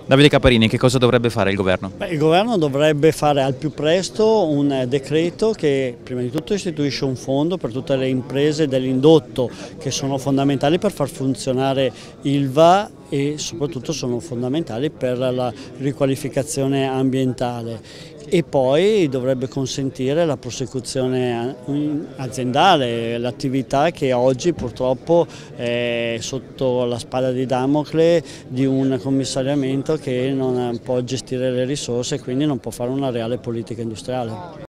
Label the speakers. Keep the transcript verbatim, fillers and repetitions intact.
Speaker 1: Davide Caparini, che cosa dovrebbe fare il governo?
Speaker 2: Beh, il governo dovrebbe fare al più presto un decreto che prima di tutto istituisce un fondo per tutte le imprese dell'indotto che sono fondamentali per far funzionare Ilva e soprattutto sono fondamentali per la riqualificazione ambientale, e poi dovrebbe consentire la prosecuzione aziendale, l'attività che oggi purtroppo è sotto la spada di Damocle di un commissariamento che non può gestire le risorse e quindi non può fare una reale politica industriale.